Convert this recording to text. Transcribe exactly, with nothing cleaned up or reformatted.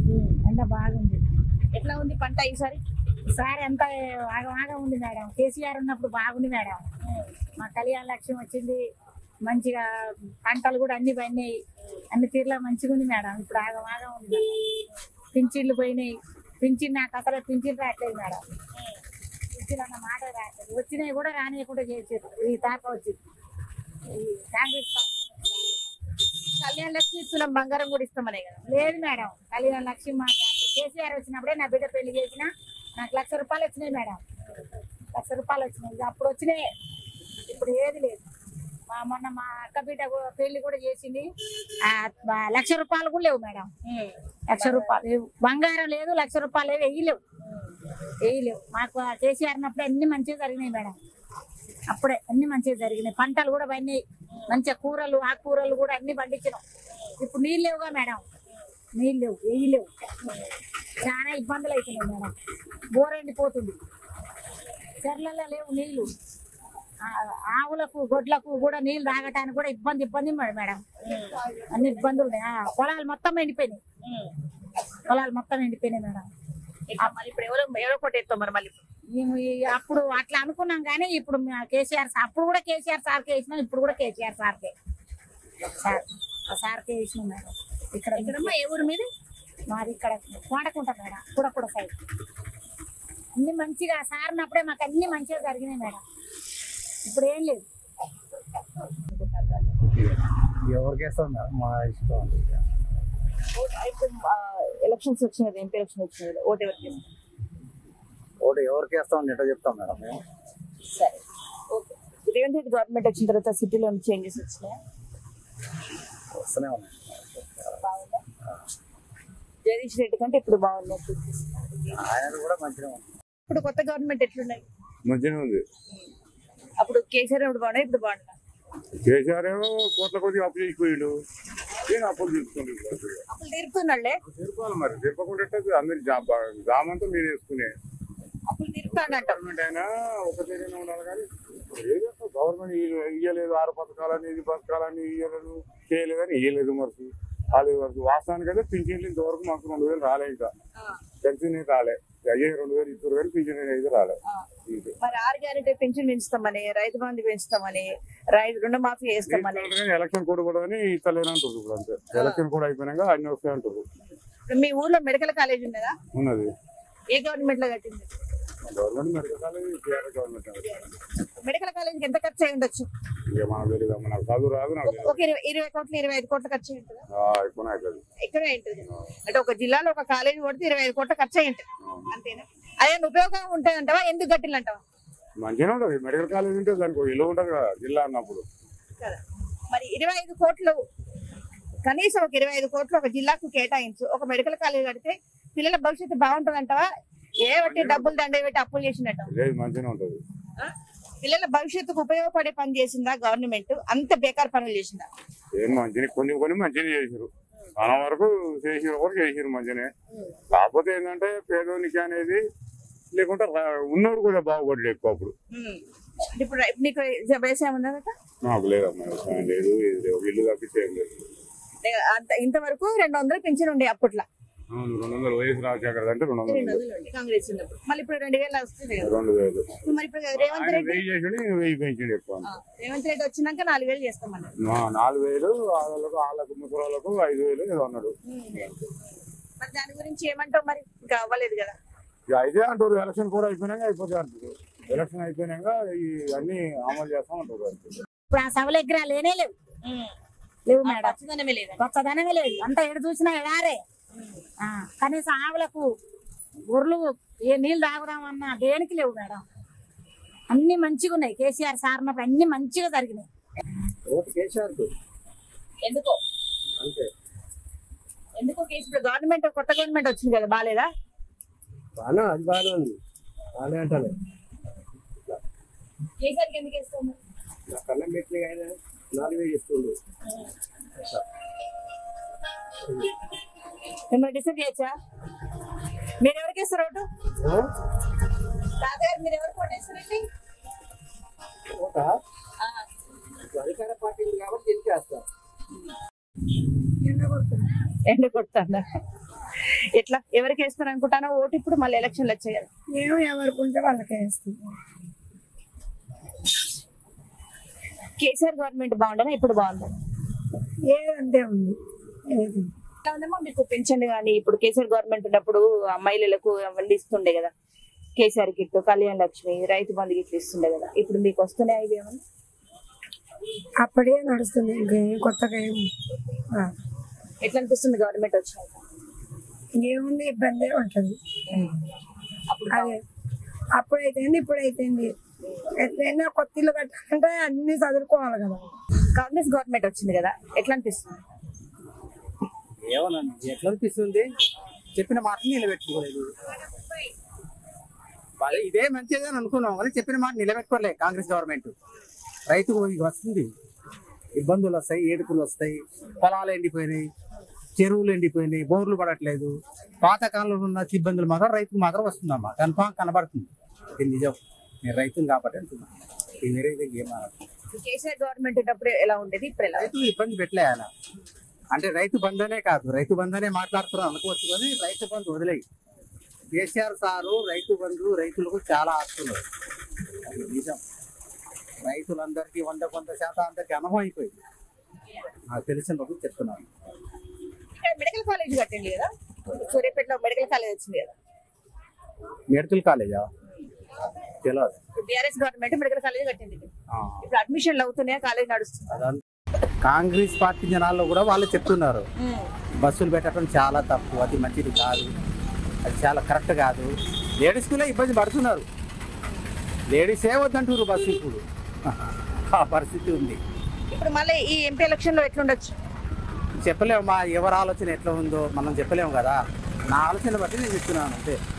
ఎండ బాగుంది. ఎట్లా ఉంది పంట ఈసారి? ఈసారి ఎంత బాగా ఉంది మేడం. కేసీఆర్ ఉన్నప్పుడు బాగుంది మేడం. మా కళ్యాణ లక్ష్యం వచ్చింది, మంచిగా పంటలు కూడా అన్ని పోయినాయి, అన్ని తీరులో మంచిగా ఉంది మేడం. ఇప్పుడు ఆగ బాగా ఉంది. పింఛన్లు పోయినాయి, పింఛన్ నాకు అసలు పింఛన్ రావట్లేదు మేడం. పింఛన్ అన్న మాట రావట్లేదు. వచ్చినాయి కూడా రానియకుండా చేసారు. ఈ తాప వచ్చింది ఈ కాంగ్రెస్ కళ్యాణ లక్ష్మి ఇస్తున్నాం, బంగారం కూడా ఇస్తామనే కదా. లేదు మేడం, కళ్యాణ లక్ష్మి మాకు కేసీఆర్ వచ్చినప్పుడే నా బిడ్డ పెళ్లి చేసిన నాకు లక్ష రూపాయలు వచ్చినాయి మేడం. లక్ష రూపాయలు వచ్చినాయి అప్పుడు వచ్చినాయి, ఇప్పుడు ఏది లేదు. మా మొన్న మా అక్క బిడ్డ పెళ్లి కూడా చేసింది, లక్ష రూపాయలు కూడా లేవు మేడం. లక్ష రూపాయలు లేవు, బంగారం లేదు, లక్ష రూపాయలు లేవు, వెయ్యలేవు వెయ్యలేవు. మాకు కేసీఆర్ ఉన్నప్పుడే అన్ని మంచిగా జరిగినాయి మేడం. అప్పుడే అన్ని మంచిగా జరిగినాయి, పంటలు కూడా పడినాయి మంచిగా, కూరలు ఆకుకూరలు కూడా అన్ని పండించినాం. ఇప్పుడు నీళ్ళు లేవుగా మేడం, నీళ్ళు లేవు, వెయ్యలేవు, చాలా ఇబ్బందులు అవుతున్నాయి మేడం. బోర్ ఎండిపోతుంది, చెర్లలో లేవు నీళ్లు, ఆవులకు గొడ్లకు కూడా నీళ్లు తాగటానికి కూడా ఇబ్బంది ఇబ్బంది మేడం. అన్ని ఇబ్బందులు ఉన్నాయి. పొలాలు మొత్తం ఎండిపోయినాయి, పొలాలు మొత్తం ఎండిపోయినాయి మేడం. మరి ఇప్పుడు ఎవరో ఎవరో కొట్టేస్తాం మరి మళ్ళీ. మేము అప్పుడు అట్లా అనుకున్నాం కానీ ఇప్పుడు కేసీఆర్ అప్పుడు కూడా కేసీఆర్ సార్కే వేసినాం, ఇప్పుడు కూడా కేసీఆర్ సార్కే సార్ సార్కే వేసినాం మేడం. ఇక్కడ ఎక్కడమ్మా ఏ ఊరు మీద? మాది ఇక్కడ కోడకుంట మేడం, కూడా కూడా సైడ్. అన్ని మంచిగా సారినప్పుడే మాకు అన్ని మంచిగా జరిగినాయి మేడం. ఇప్పుడు ఏం లేదు. ఎవరికి వేస్తాం మా ఇష్టం. ఎలక్షన్స్ వచ్చినది, ఎంపీ ఎలక్షన్ వచ్చినది, ఓటు ఎవరికి వేస్తాం? ఓటు ఎవరికి వేస్తాం ఎట్లా చెప్తాం మేడం మేము. సరే ఓకే. రేవంత్ రెడ్డి గవర్నమెంట్ వచ్చిన తర్వాత సిటీలో చేంజెస్ వచ్చినాయా? వస్తూనే ఉన్నాయి. బాగుందా? జగదీష్ రెడ్డి కంటే ఇప్పుడు బాగుంది. ఆయన కూడా మంచిగా ఉంది. ఇప్పుడు కొత్త గవర్నమెంట్ ఎట్లున్నాయి? మంచిగా ఉంది. అప్పుడు కేసీఆర్ ఇప్పుడు బాగున్నాయి, ఇప్పుడు బాగుందా? కేసీఆర్ ఏమో కోట్ల కొద్దిగా అప్పు చేసిపోయాడు, నేను అప్పులు తీసుకుంటాను. అప్పుడు తీరుతున్నాళ్లే, తీర్పాలి మరి, తీర్పకుండా అందరి జాబ్ జాబ్ అంతా మీరు వేసుకునే. అప్పుడు తీరుతాడంట. గవర్నమెంట్ అయినా ఒక తీరైనా ఉండాలి కానీ ఏదో గవర్నమెంట్ ఇయ్యలేదు, ఆరు పథకాలని ఇది పథకాలని ఇయ్యలేదు, చేయలేదని ఇయ్యలేదు. మరి రాలేదు వరకు వాస్తవానికి అయితే పింఛన్లు ఇంతవరకు మాకు రెండు వేలు రాలే, ఇంకా పెన్షన్ రాలే. అయ్యే రెండు వేలు ఇద్దరు వేలు పింఛన్ అయితే రాలేదు. మరి ఆరు గ్యారెంటీ పెన్షన్ పెంచుతామని, రైతు బంధు పెంచుతామని, రైతు రుణమాఫీ చేస్తామని, ఎలక్షన్ కోడ్ కూడా అని ఇస్తలేనంటారు. ఇప్పుడు అంతే, ఎలక్షన్ కూడా అయిపోయినాక అన్ని వస్తాయి అంటారు. మీ ఊర్లో మెడికల్ కాలేజ్ ఉన్నదా? ఉన్నది. ఏ గవర్నమెంట్ లో కట్టింది? Government medical college government. Medical college ఎంత ఖర్చు అయి ఉండొచ్చు? ఇక మనకు తెలియదు, నాకు చదువు రాదు. నాకు ఒక ఇరవై ఇరవై కోట్లు ఇరవై ఐదు కోట్ల ఖర్చు అయి ఉంటుందా? ఎక్కువ అవుతుంది. ఎక్కువే ఉంటుంది. అంటే ఒక జిల్లాలో ఒక కాలేజ్ కొడితే ఇరవై ఐదు కోట్ల ఖర్చు అయి ఉంటుంది, అంతేనా? అదే ఉపయోగం ఉంటుంది అంటావా? ఎందుకు కట్టిల్లు అంటావా? మంచిగా ఉంటుంది మెడికల్ కాలేజ్ ఉంటే, దానికి ఇల్లు ఉంటుంది కదా జిల్లా అన్నప్పుడు కదా. మరి ఇరవై ఐదు కోట్లు కనీసం ఒక ఇరవై ఐదు కోట్లు ఒక జిల్లాకు కేటాయించు, ఒక మెడికల్ కాలేజ్ కడితే పిల్లల భవిష్యత్తు బాగుంటుంది అంటావా? ఏ బట్టి డబ్బులు దండ పెట్టి అప్పులు చేసినట్టు లేదు, మంచిగా ఉంటుంది. పిల్లల భవిష్యత్తుకు ఉపయోగపడే పని చేసిందా గవర్నమెంట్? అంత బేకార్ పనులు చేసిందా? ఏం మంచిగా కొన్ని కొన్ని మంచిగా చేసారు, మన వరకు చేసిన వరకు చేసారు మంచిగానే. కాకపోతే ఏంటంటే పేదోనికి అనేది లేకుంటే ఉన్నోడు కూడా బాగుపడలేదు ఎక్కువ. అప్పుడు ఇప్పుడు నీకు వ్యవసాయం ఉందా? నాకు లేదమ్మా, వ్యవసాయం లేదు, ఇల్లు తప్పించేయం లేదు. ఇంతవరకు రెండు వందలు పెన్షన్ ఉండే అప్పట్లో. రెండు వందలు వయసు రాజశేఖర్ అంటే రెండు వందలు కాంగ్రెస్ ఉన్నప్పుడు. మళ్ళీ ఇప్పుడు రెండు వేలు వస్తుంది. రెండు వేలు మరి ఇప్పుడు రేవంత్ రెడ్డి వెయ్యి చేసాడు, వెయ్యి పెంచాడు ఎక్కువ. రేవంత్ రెడ్డి వచ్చినాక నాలుగు వేలు చేస్తామన్నారు. నాలుగు వేలు వాళ్ళకు వాళ్ళకు ముసలాళ్ళకు ఐదు వేలు ఏదో అన్నాడు. మరి దాని గురించి ఏమంటావు? మరి ఇంకా అవ్వలేదు కదా. అయితే అంటారు ఎలక్షన్ కూడా అయిపోయినాక అయిపోతే అంటారు. ఎలక్షన్ అయిపోయినాక ఈ అన్ని అమలు చేస్తాం అంటారు. ఇప్పుడు ఆ సభలు ఎగ్రా లేనే లేవు లేవు మేడం. పచ్చదనమే లేదు, కొత్తదనమే లేదు, అంతా ఎడు చూసినా ఎడారే. కనీసం ఆవులకు గొర్రెలు ఏ నీళ్ళు తాగుదామన్నా దేనికి లేవు మేడం. అన్ని మంచిగా ఉన్నాయి. కేసీఆర్ సార్ ఉన్నప్పుడు అన్ని మంచిగా జరిగినాయి. ఎందుకో ఎందుకో కేసీఆర్ గవర్నమెంట్ కొత్త గవర్నమెంట్ వచ్చింది కదా, బాగాలేదా? బాగా అది బాగానే ఉంది, బాగానే అంటాను. కేసీఆర్కి ఎందుకు వేస్తాము? కళ్ళం పెట్టి ఆయన నాలుగు వేలు ఇస్తుండ్రు. మిమ్మల్ని డిసైడ్ చేయొచ్చా? మీరు ఎవరికి ఇస్తారు ఓటు? తాతగారు మీరు ఎవరికి ఓటు వేస్తారండి? అధికార పార్టీ కాబట్టి గెలిచేస్తారు. ఎండ కొడుతున్నా ఎట్లా ఎవరికి వేస్తారు అనుకుంటానో ఓటు ఇప్పుడు మళ్ళీ ఎలక్షన్లు వచ్చాయి కదా. మేము ఎవరికి ఉంటే వాళ్ళకే వేస్తాం. కేసీఆర్ గవర్నమెంట్ బాగుండనా ఇప్పుడు బాగుందా? ఏదంటే ఉంది ఏది ఎట్లా ఉందేమో మీకు పెన్షన్ కానీ ఇప్పుడు కేసీఆర్ గవర్నమెంట్ ఉన్నప్పుడు ఆ మహిళలకు అవన్నీ ఇస్తుండే కదా, కేసీఆర్ కిట్, కళ్యాణ్ లక్ష్మి, రైతు బంధు గిట్లు ఇస్తుండే కదా, ఇప్పుడు మీకు వస్తున్నాయి ఇవి ఏమన్నా? అప్పుడే నడుస్తుంది, ఇంకేం కొత్తగా ఏం రాదు. ఎట్లా అనిపిస్తుంది గవర్నమెంట్ వచ్చినాక? ఇంకేముంది ఇబ్బంది ఉంటుంది. అదే అప్పుడైతే ఇప్పుడైతేంది ఎట్లయినా కొత్త ఇల్లు కట్టాలంటే అన్ని చదువుకోవాలి కదా. కాంగ్రెస్ గవర్నమెంట్ వచ్చింది కదా, ఎట్లా అనిపిస్తుంది? ఏమోనండి ఎట్లా అనిపిస్తుంది, చెప్పిన మాట నిలబెట్టుకోలేదు. వాళ్ళు ఇదే మంచిదే అని అనుకున్నాం కానీ చెప్పిన మాట నిలబెట్టుకోలే కాంగ్రెస్ గవర్నమెంట్. రైతుకు ఇది వస్తుంది, ఇబ్బందులు వస్తాయి, ఏడుపులు వస్తాయి, పొలాలు ఎండిపోయినాయి, చెరువులు ఎండిపోయినాయి, బోర్లు పడట్లేదు. పాతకాలంలో ఉన్న ఇబ్బందులు మాత్రం రైతుకు మాత్రం వస్తుందమ్మా, కన్ఫామ్ కనబడుతుంది. ఇది నిజం, నేను రైతుని కాబట్టి అంటున్నాను, ఇది వేరే ఏం కేసీఆర్ గవర్నమెంట్ ఉన్నప్పుడు ఎలా ఉండేది, ఇప్పుడు ఎలా? రైతు ఇబ్బంది పెట్టలే ఆయన అంటే రైతు బంధనే కాదు, రైతు బంధనే మాట్లాడుతున్నాం అనుకోవచ్చు కానీ రైతు బంధు వదిలేయి. కేసీఆర్ సారు రైతు బంధు రైతులకు చాలా ఆస్తున్నారు, అది నిజం. రైతులందరికీ వంద వంద శాతం అందరికీ అనుభవం అయిపోయింది, నాకు తెలిసిన రోజు చెప్తున్నాను. ఇక్కడ మెడికల్ కాలేజ్ కట్టింది కదా, సూర్యాపేటలో మెడికల్ కాలేజ్ వచ్చింది కదా. మెడికల్ కాలేజా తెలియదు. బీఆర్ఎస్ గవర్నమెంట్ మెడికల్ కాలేజ్ కట్టింది, ఇప్పుడు అడ్మిషన్లు అవుతున్నాయా, కాలేజ్ నడుస్తుంది? అదంతా కాంగ్రెస్ పార్టీ జనాల్లో కూడా వాళ్ళు చెప్తున్నారు బస్సులు పెట్టడం చాలా తప్పు, అది మంచిది కాదు, అది చాలా కరెక్ట్ కాదు. లేడీస్ కూడా ఇబ్బంది పడుతున్నారు, లేడీసే వద్దంటారు బస్సు, ఇప్పుడు ఆ పరిస్థితి ఉంది. ఇప్పుడు మళ్ళీ ఈ ఎంపీ ఎలక్షన్ లో ఎట్లుండొచ్చు చెప్పలేము, మా ఎవరి ఆలోచన ఎట్లా ఉందో మనం చెప్పలేము కదా. నా ఆలోచన బట్టి నేను చెప్తున్నాను అంతే.